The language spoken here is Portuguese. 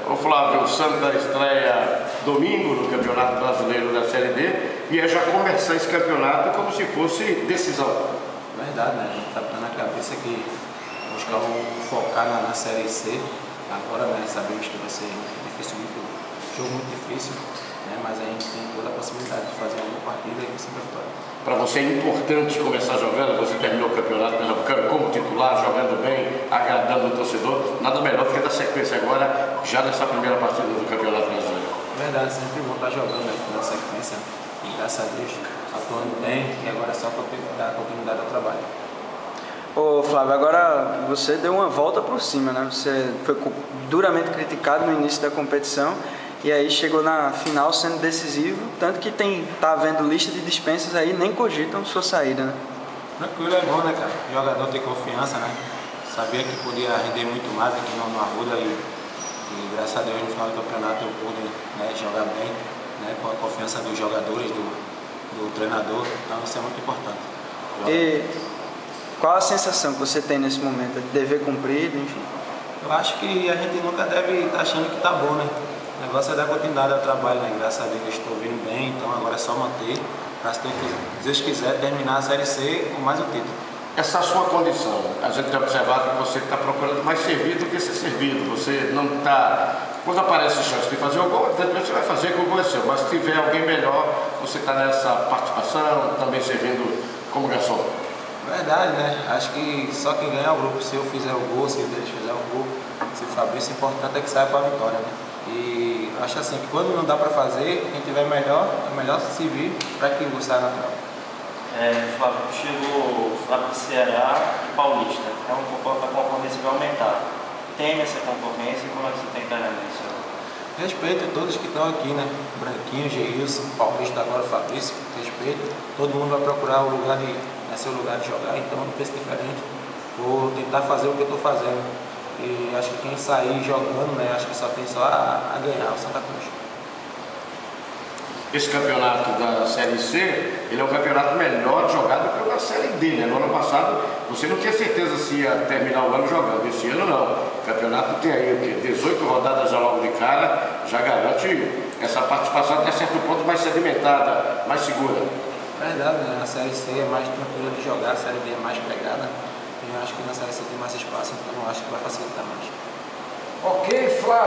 Ô Flávio, o Santa estreia domingo no Campeonato Brasileiro da Série D e é já começar esse campeonato como se fosse decisão. Verdade, né? A gente tá na cabeça que buscar focar na Série C agora, né? Sabemos que vai ser difícil, um jogo muito difícil, né? Mas a gente tem toda a possibilidade de fazer uma boa partida e sempre vitória. Para você é importante começar jogando, você terminou o campeonato pernambucano como titular, jogando bem, agradando o torcedor, nada melhor do que dar sequência agora, já nessa primeira partida do Campeonato Brasileiro. Verdade, sempre bom estar jogando aqui na sequência e graças a Deus atuando bem e agora é só dar continuidade ao trabalho. Ô Flávio, agora você deu uma volta por cima, né? Você foi duramente criticado no início da competição e aí chegou na final sendo decisivo, tanto que tá havendo lista de dispensas aí, nem cogitam sua saída, né? Tranquilo, é bom, né, cara? O jogador tem confiança, né? Sabia que podia render muito mais aqui no Arruda e graças a Deus no final do campeonato eu pude, né, jogar bem, né, com a confiança dos jogadores, do treinador, então isso é muito importante. E qual a sensação que você tem nesse momento? De dever cumprido, enfim? Eu acho que a gente nunca deve estar achando que tá bom, né? O negócio é dar continuidade ao trabalho, né? Graças a Deus eu estou vindo bem, então agora é só manter, para se Deus quiser terminar a Série C com mais um título. Essa sua condição, a gente tem observado que você está procurando mais servir do que ser servido. Você não está... Quando aparece a chance de fazer o gol, você vai fazer que o gol é seu. Mas se tiver alguém melhor, você está nessa participação, também servindo como garçom. Verdade, né? Acho que só quem ganha é o grupo. Se eu fizer o gol, se eles fizer o gol, se o Fabrício, o importante é que saia para a vitória, né? E acho assim que quando não dá para fazer, quem tiver melhor, é melhor se vir para que o gol saia natural. Flávio, chegou Flávio Ceará e Paulista, então a concorrência vai aumentar. Teme essa concorrência e como é que você está encarando isso? Respeito todos que estão aqui, né? Branquinho, Geilson, Paulista, agora Fabrício, respeito. Todo mundo vai procurar o lugar seu lugar de jogar, então não penso diferente. Vou tentar fazer o que eu estou fazendo. E acho que quem sair jogando, né? Acho que só tem a ganhar o Santa Cruz. Esse campeonato da Série C, ele é um campeonato melhor jogado que o da Série D, né? No ano passado, você não tinha certeza se ia terminar o ano jogando. Esse ano não. O campeonato tem aí 18 rodadas já logo de cara, já garante essa participação até certo ponto mais sedimentada, mais segura. Verdade, né? A Série C é mais tranquila de jogar, a Série D é mais pegada. E eu acho que na Série C tem mais espaço, então eu acho que vai facilitar mais. Ok, Flávio.